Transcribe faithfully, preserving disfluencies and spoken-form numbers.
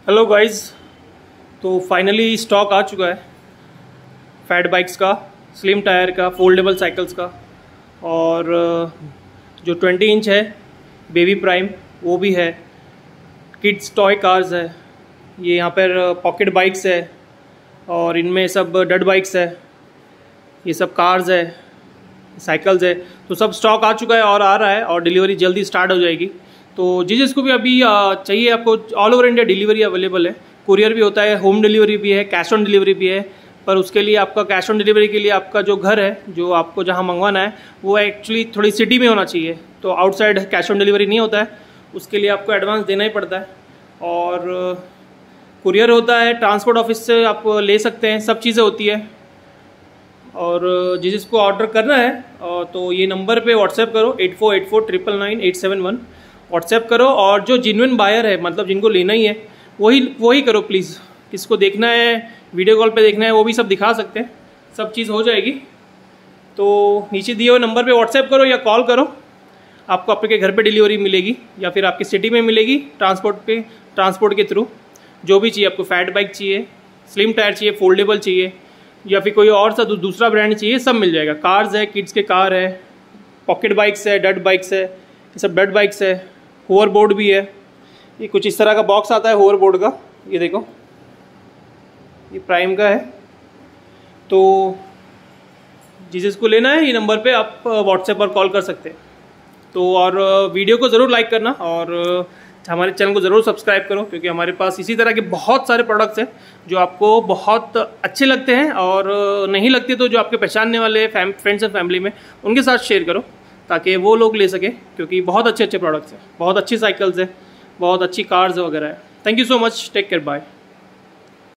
Hello guys, तो finally stock आ चुका है फैट बाइक्स का, स्लिम टायर का, फोल्डेबल साइकिल्स का। और जो ट्वेंटी इंच है बेबी प्राइम वो भी है। किड्स टॉय कार्स है, ये यहाँ पर पॉकेट बाइक्स है और इनमें सब डट बाइक्स है, ये सब कार्स है, साइकिल्स है। तो सब स्टॉक आ चुका है और आ रहा है और डिलीवरी जल्दी स्टार्ट हो जाएगी। तो जिस जिसको भी अभी चाहिए, आपको all over India delivery available है। कुरियर भी होता है, होम डिलीवरी भी है, कैश ऑन डिलीवरी भी है। पर उसके लिए आपका कैश ऑन डिलीवरी के लिए आपका जो घर है, जो आपको जहां मंगवाना है, वो एक्चुअली थोड़ी सिटी में होना चाहिए। तो आउटसाइड कैश ऑन डिलीवरी नहीं होता है, उसके लिए आपको एडवांस देना ही पड़ता है। और कुरियर होता है, ट्रांसपोर्ट ऑफिस से आप ले सकते हैं, सब चीज़ें होती है। और जिस जिसको ऑर्डर करना है तो ये नंबर पे व्हाट्सएप करो, eight four eight four triple nine eight seven one WhatsApp करो। और जो जेन्युइन बायर है, मतलब जिनको लेना ही है, वही वही करो प्लीज़। किसको देखना है, वीडियो कॉल पे देखना है, वो भी सब दिखा सकते हैं, सब चीज़ हो जाएगी। तो नीचे दिए हुए नंबर पे व्हाट्सएप करो या कॉल करो, आपको आपके घर पे डिलीवरी मिलेगी या फिर आपकी सिटी में मिलेगी ट्रांसपोर्ट पे, ट्रांसपोर्ट के थ्रू। जो भी चाहिए आपको, फैट बाइक चाहिए, स्लिम टायर चाहिए, फोल्डेबल चाहिए, या फिर कोई और सा दूसरा ब्रांड चाहिए, सब मिल जाएगा। कार्स है, किड्स के कार है, पॉकेट बाइक्स है, डट बाइक्स है, ये सब डट बाइक्स है। होवर बोर्ड भी है, ये कुछ इस तरह का बॉक्स आता है होवर बोर्ड का, ये देखो, ये प्राइम का है। तो जिस जिसको लेना है, ये नंबर पे आप व्हाट्सएप पर कॉल कर सकते हैं। तो और वीडियो को ज़रूर लाइक करना और हमारे चैनल को ज़रूर सब्सक्राइब करो, क्योंकि हमारे पास इसी तरह के बहुत सारे प्रोडक्ट्स हैं जो आपको बहुत अच्छे लगते हैं, और नहीं लगते तो जो आपके पहचानने वाले फ्रेंड्स एंड फैमिली में, उनके साथ शेयर करो ताकि वो लोग ले सकें, क्योंकि बहुत अच्छे अच्छे प्रोडक्ट्स हैं, बहुत अच्छी साइकिल्स हैं, बहुत अच्छी कार्स वगैरह है। Thank you so much, take care, bye.